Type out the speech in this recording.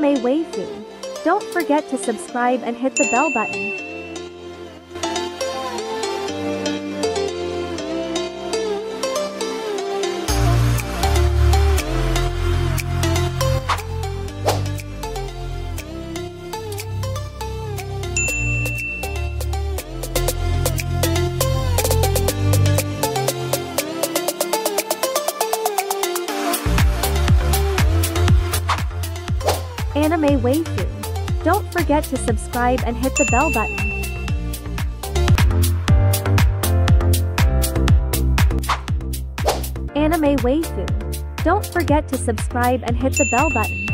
Anime Waifu. Don't forget to subscribe and hit the bell button. Anime Waifu. Don't forget to subscribe and hit the bell button. Anime Waifu. Don't forget to subscribe and hit the bell button.